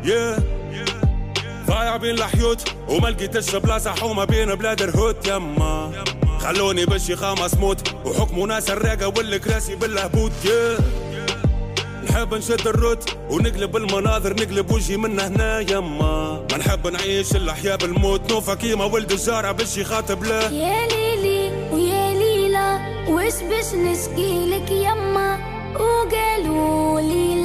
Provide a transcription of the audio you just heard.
ضايع بين الحيوت وما لقيتش بلاصة حومة بين بلاد الهوت يما خلوني بالشيخة مسموت وحكموا ناس الراقة والكراسي بالهبوط نحب نشد الروت ونقلب المناظر نقلب وجهي من هنا يما ما نحب نعيش الأحياء بالموت نوفا كيما ولد الجارة بالشي خاطب له يا ليلي ويا ليلى وش باش نشكيلك يما وقالوا لي